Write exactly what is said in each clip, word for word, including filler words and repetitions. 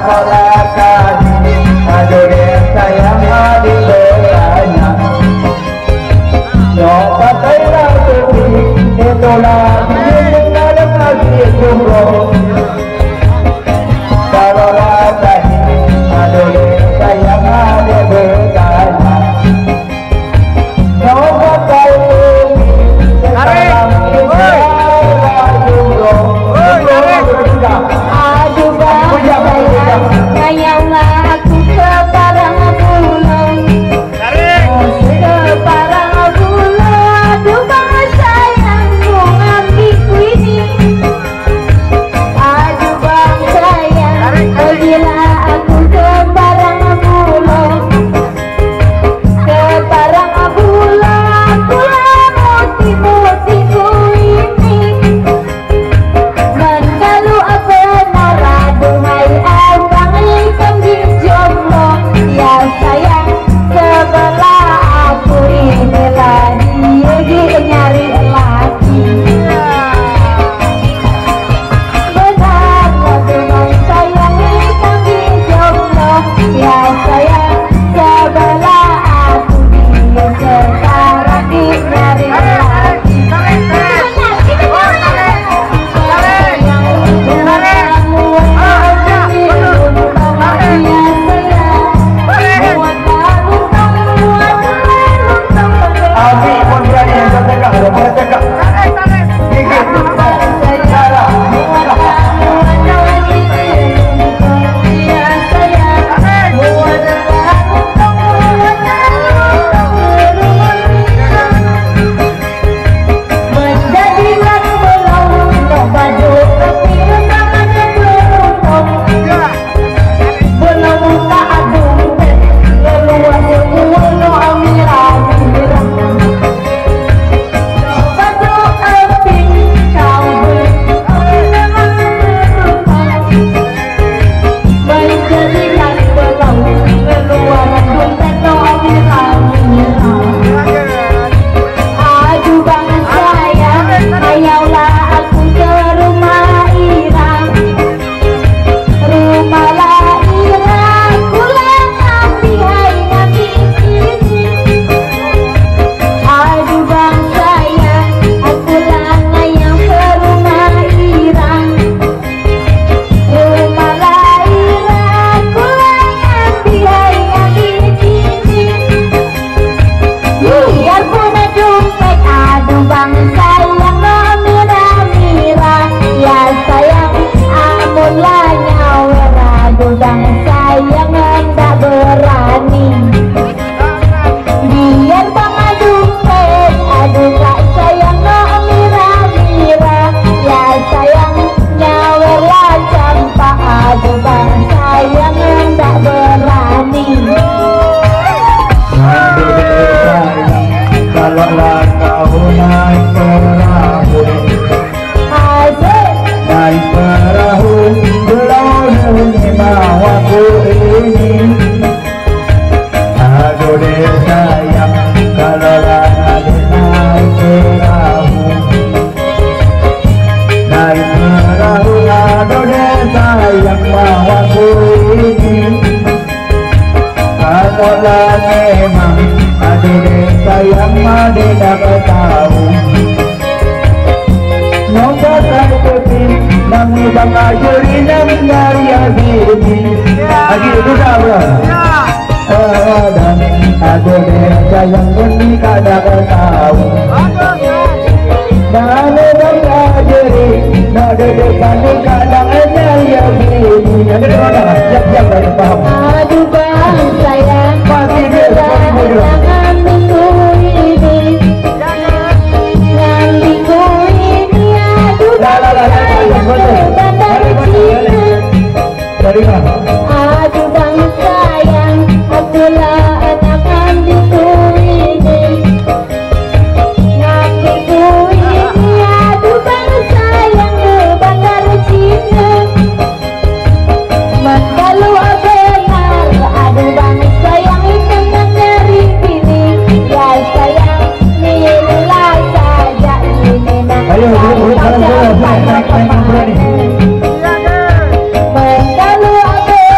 Kalau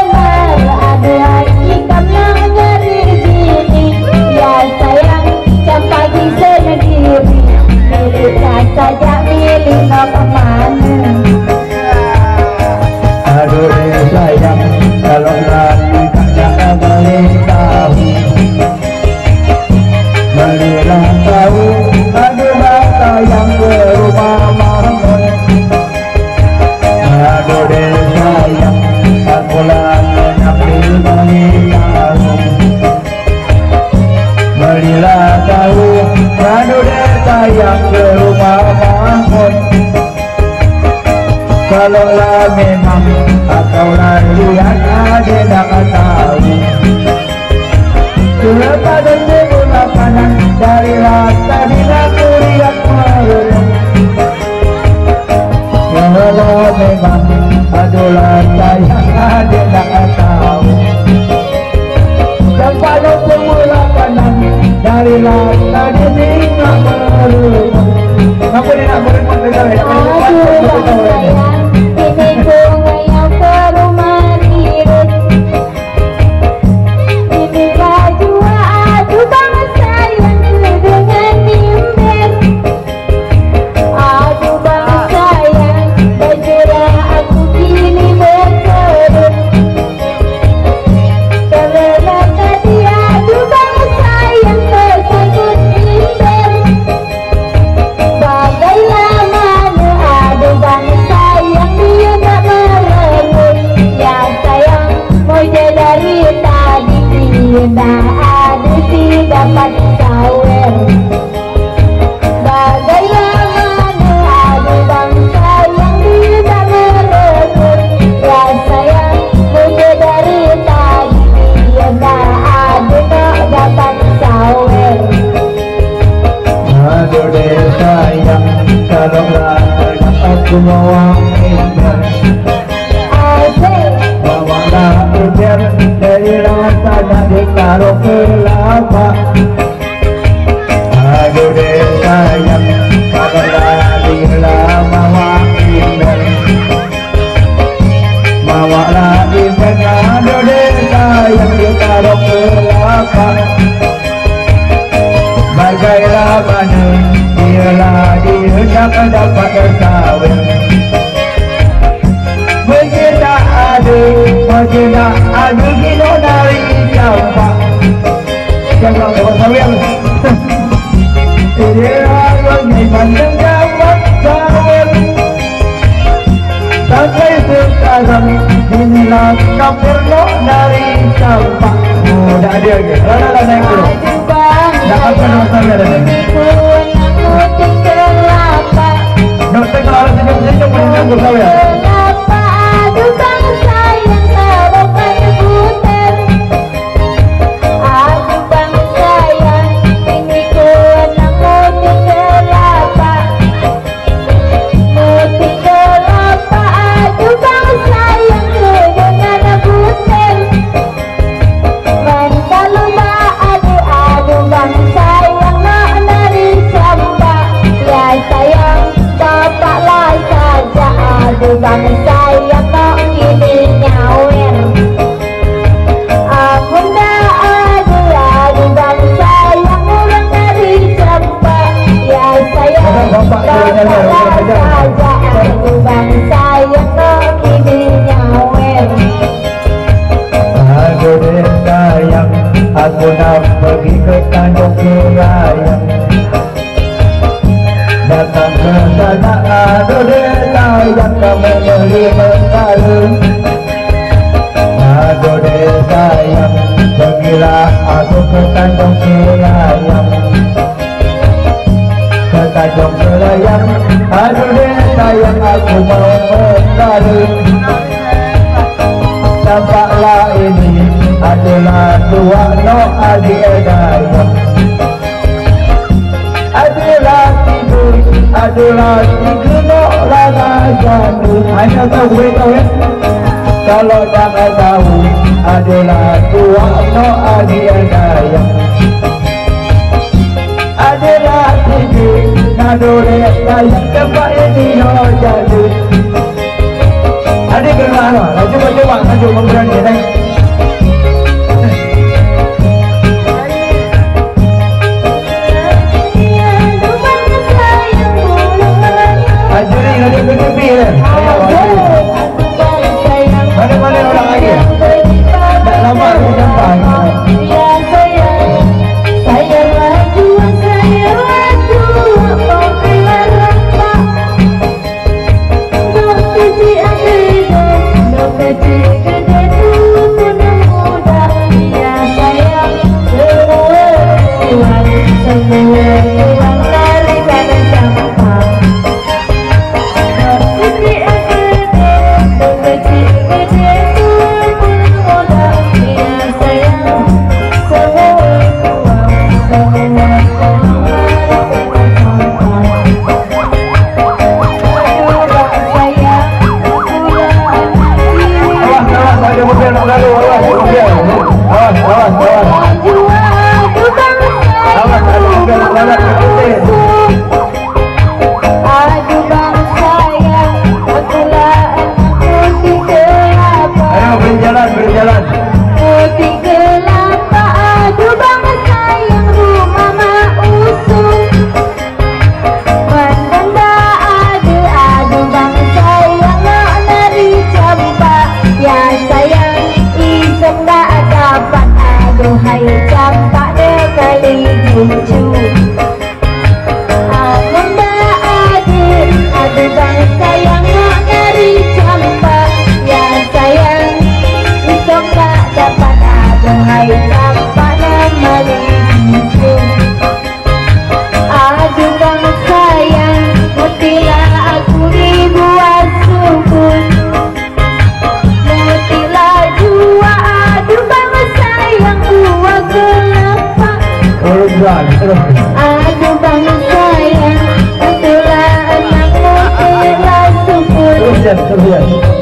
atau lihat ada tak tahu. Selepas semula kanan dari rasa dinaku lihat malam. Kalau memang adalah sayang ada tak tahu. Selepas semula kanan dari rasa dinaku malam. Kenapa dia nak berempat dengan dia? Aduh sayang, ini bunga yang perumah irut. Ini baju aduh bang sayang dengan nimber. Aduh bang sayang, bergerak aku kini berkerut. Karena tadi aduh bang sayang tersangkut nimber. Bagailah mana aduh bang sayang dia tak merenggut. Ya sayang mau dari tadi dia tak ada si dapat sawer. Bagailah mana aduh bang sayang dia tak merenggut. Ya sayang mau dari tadi dia tak ada nak dapat sawer. Aduh deh sayang, tolonglah aku bawa ember. Bawalah ember dari rasa dan ditaruh kelapa. Aduh deh sayang, tolonglah bila bawa ember. Bawalah ember, aduh deh sayang, ditaruh kelapa. Bagailah mana dialah dia tak dapat bersawin. Mungkin tak ada, mungkin tak ada kilo dari campak. Jangan dapat sawin. Dia orang pandang dapat sawin. Sampai sekarang inilah kapurno dari campak. Oh, tak ada lagi. Lala naik dulu. Dapat penuh saya dan dokter kalau senyum-senyum menunggu saya. Kelapa aduh bang sayang taruhkan puter. Aduh bang sayang ini kena muti kelapa. Muti kelapa aduh bang sayang dengan puter. Mantalu tak aduh aduh bang sayang nak nari sambak. Ya sayang bapaklah saja aduh bang sayang nak kini nyawer. Aku nak aduh aduh bang sayang orang nari sambak. Ya sayang bapaklah saja aduh bang sayang nak kini nyawer. Aduh deh sayang, aku nak pergi ke Tanjung Kerayang. Datang ke sana aduh deh sayang, kamu beli bekal. Aduh deh sayang, pergilah aku ke Tanjung Kerayang. Ke Tanjung Kerayang, aduh deh sayang, aku mau bekal. Nampaklah ini adalah dua no adik dayang. Adalah tidur, adalah tiga no laga jatuh. Hanya tahu tahu ya. Kalau tak tahu adalah dua no adik dayang. Adalah tidur, nadore dayang tempat ini no jatuh. Adik bermana? Coba coba maju memberani nih. Ajuri ada ketepi ya. Mana mana orang lagi? Tak lama aku sampai. Ya sayang, sayang laju, sayang laju, pakai lampak. Dok kecil ada, dok kecil ada. Aduh bang sayang, itulah anakmu telah subur. Mutilah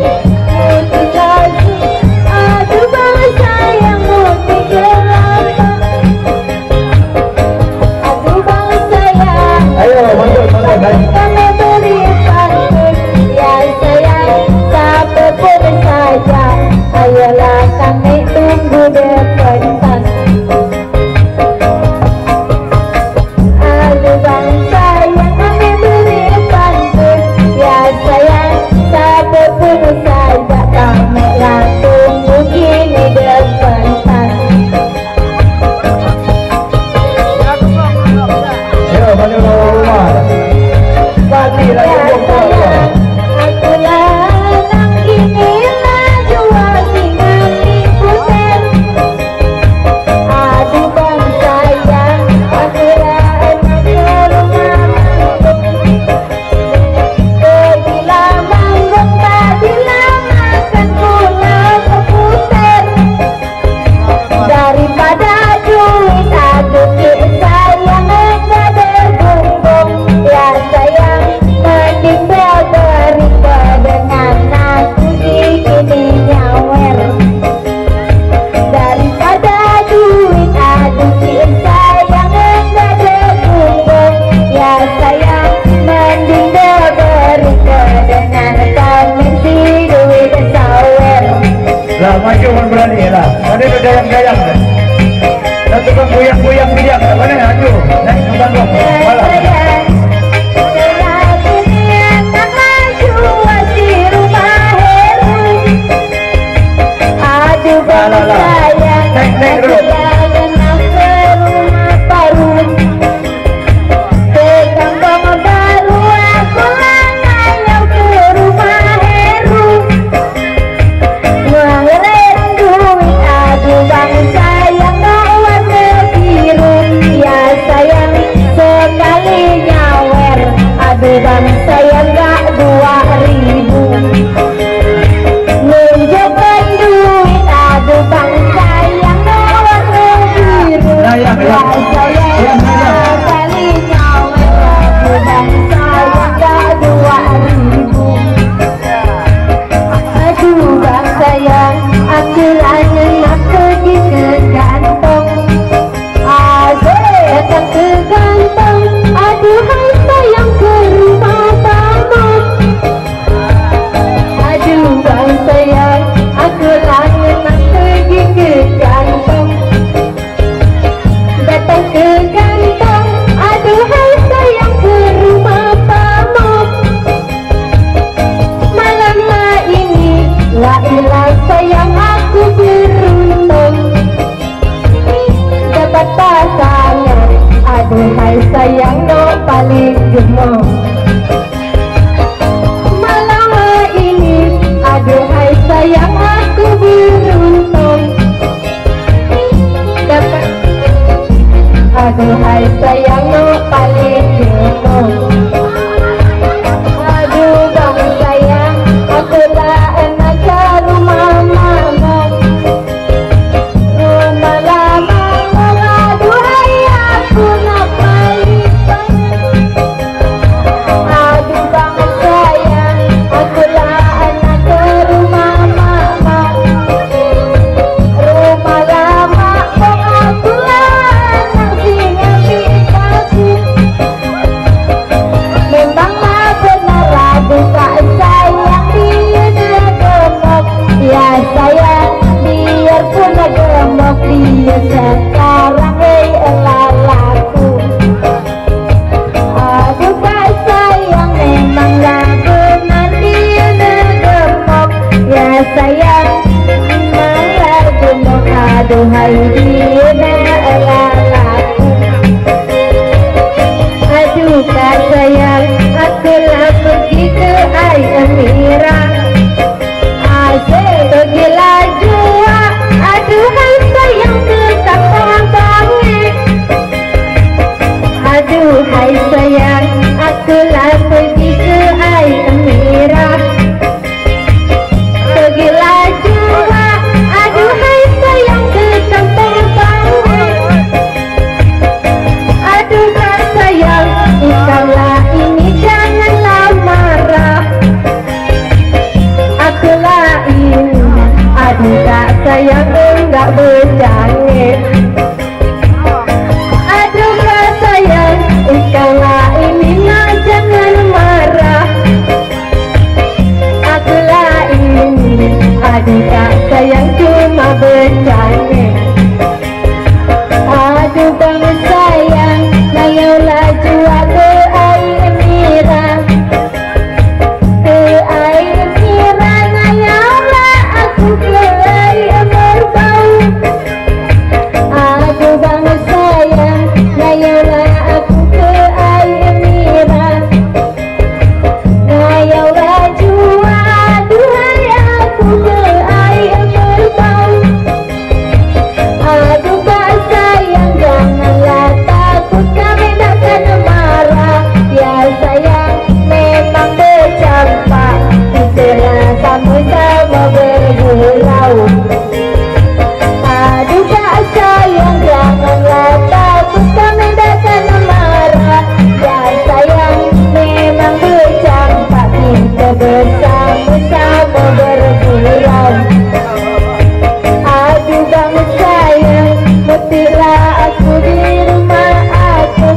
aduh bang sayang, mutilah. Aduh bang sayang, ayo masuk masuk guys. Kami beri pantun, ya sayang, sampai pun saja. Ayolah kami tunggu depan sana. Maju kan berani lah, mana itu gayang-gayang kan? Nanti kan goyang-goyang biak, mana maju? Naik ke Bandung, malam. Aduh bang sayang, naik naik dulu. Bang sayang gak dua ribu nunjukkan duit. Aduh bang sayang warna biru. Bang sayang kali nyawer. Aduh bang sayang gak dua ribu. Aduh bang sayang aku lagi nak pergi ke kantong. Aduh datang ke kantong. Aduh hai sayang ke rumah tamu. Aduh bang sayang aku lagi nak pergi ke kantong. Datang ke kantong. Aduh hai sayang ke rumah tamu. Malam ini lailah sayang aku beruntung dapat pasangan. Aduh hai sayang no paling gemuk malam ini. Aduh hai sayang aku beruntung dapat. Aduh hai sayang no paling gemuk. Aduh bang sayang aku lah anak rumah. biarpun gemuk dia sekarang hei lalaku. Aduh kak sayang memang lagu nanti gemuk ya sayang memang lagu gemuk. Aduhai dia lalaku. Aduh kak sayang aku lah pergi ke air Amira. Asyik gila jua. Aduhai sayang ke kampung bangit. Aduhai sayang aku lah pergi ke air Amira. Gila jua. Aduhai sayang ke kampung bangit. Aduh kak sayang ikaulah ini janganlah marah. Akulah ini. Aduh kak sayang enggak berjangit. Aduh kak sayang ikaulah ini nah jangan marah. Akulah ini. Aduh kak sayang cuma berjangit. Aduh bang sayang ayolah jua ke air Amira. Ke air Amira ayolah aku ke air berbau. Aduh bang sayang ayolah aku ke air Amira. Ayolah jua aduhai aku ke air berbau. Aduh kak sayang janganlah takut kami takkan marah. Ya sayang memang bercampak kita sama-sama bergurau. Aduh kak sayang janganlah takut kami takkan marah. Ya sayang memang bercampak kita bersama-sama bergurau. Aduh bang sayang mutilah aku di rumah aku.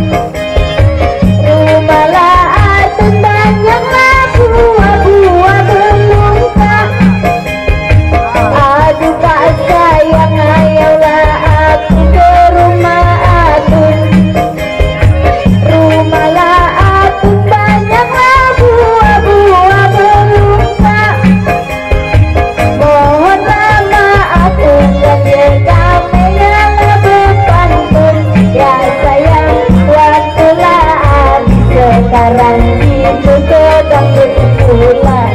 Rumahlah aku banyaklah buah-buah bermuka. Aduh kak sayang ayolah aku ke rumah aku. Rumahlah aku banyaklah buah-buah bermuka. Mohonlah maaf untuk kami yang berpantun. Ya sayang waktulah habis sekarang itu sedang berpulang.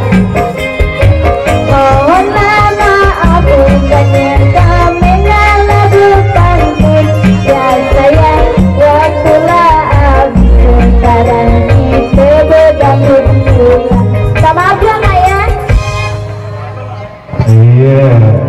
Mohonlah maaf untuk kami yang berpantun. Ya sayang waktulah habis sekarang itu sedang berpulang. Minta maaf ya kak ya. Iya.